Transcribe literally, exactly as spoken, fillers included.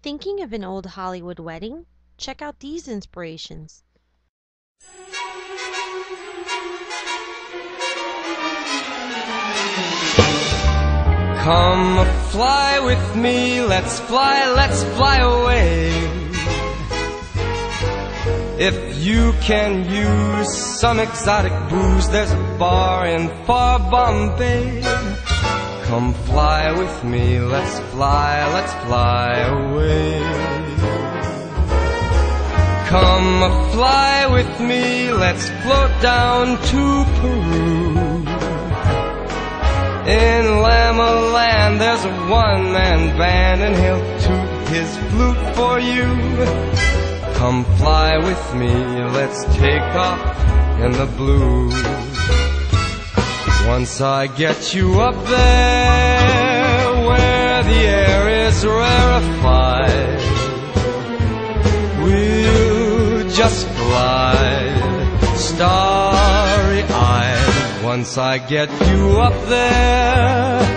Thinking of an old Hollywood wedding? Check out these inspirations. Come fly with me, let's fly, let's fly away. If you can use some exotic booze, there's a bar in far Bombay. Come fly with me, let's fly, let's fly away. Come fly with me, let's float down to Peru. In Lama Land there's a one-man band, and he'll toot his flute for you. Come fly with me, let's take off in the blue. Once I get you up there where the air is rarefied, we'll just glide starry-eyed. Once I get you up there,